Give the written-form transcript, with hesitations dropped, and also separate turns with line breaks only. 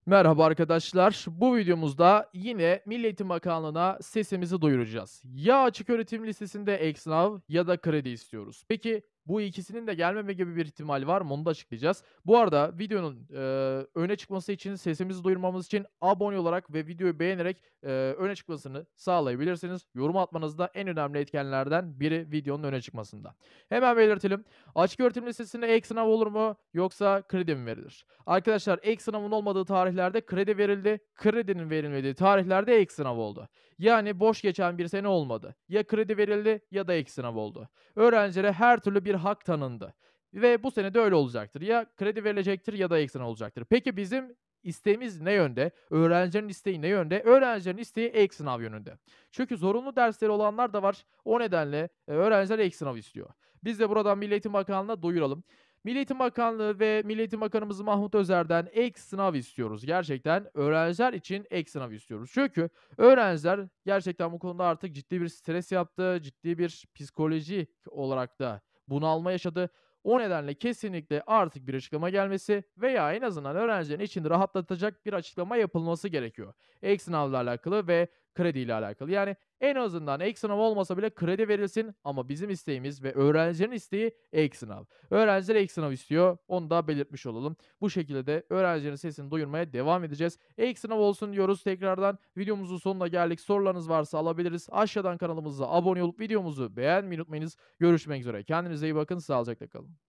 Merhaba arkadaşlar. Bu videomuzda yine Milli Eğitim Bakanlığı'na sesimizi duyuracağız. Ya açık öğretim lisesinde ek sınav ya da kredi istiyoruz. Peki bu ikisinin de gelmeme gibi bir ihtimal var mı? Onu da açıklayacağız. Bu arada videonun öne çıkması için, sesimizi duyurmamız için abone olarak ve videoyu beğenerek öne çıkmasını sağlayabilirsiniz. Yorum atmanız da en önemli etkenlerden biri videonun öne çıkmasında. Hemen belirtelim. Açık öğretim lisesinde ek sınav olur mu yoksa kredi mi verilir? Arkadaşlar ek sınavın olmadığı tarihlerde kredi verildi. Kredinin verilmediği tarihlerde ek sınav oldu. Yani boş geçen bir sene olmadı. Ya kredi verildi ya da ek sınav oldu. Öğrencilere her türlü bir hak tanındı. Ve bu sene de öyle olacaktır. Ya kredi verilecektir ya da ek sınav olacaktır. Peki bizim isteğimiz ne yönde? Öğrencilerin isteği ne yönde? Öğrencilerin isteği ek sınav yönünde. Çünkü zorunlu dersleri olanlar da var. O nedenle öğrenciler ek sınav istiyor. Biz de buradan Milli Eğitim Bakanlığı'na duyuralım. Milli Eğitim Bakanlığı ve Milli Eğitim Bakanımız Mahmut Özer'den ek sınav istiyoruz. Gerçekten öğrenciler için ek sınav istiyoruz. Çünkü öğrenciler gerçekten bu konuda artık ciddi bir stres yaptı, ciddi bir psikolojik olarak da bunalma yaşadı. O nedenle kesinlikle artık bir açıklama gelmesi veya en azından öğrencilerin içini rahatlatacak bir açıklama yapılması gerekiyor. Ek sınavla alakalı ve krediyle alakalı. Yani en azından ek sınav olmasa bile kredi verilsin ama bizim isteğimiz ve öğrencilerin isteği ek sınav. Öğrenciler ek sınav istiyor. Onu da belirtmiş olalım. Bu şekilde de öğrencilerin sesini duyurmaya devam edeceğiz. Ek sınav olsun diyoruz tekrardan. Videomuzun sonuna geldik. Sorularınız varsa alabiliriz. Aşağıdan kanalımıza abone olup videomuzu beğenmeyi unutmayınız. Görüşmek üzere. Kendinize iyi bakın. Sağlıcakla kalın.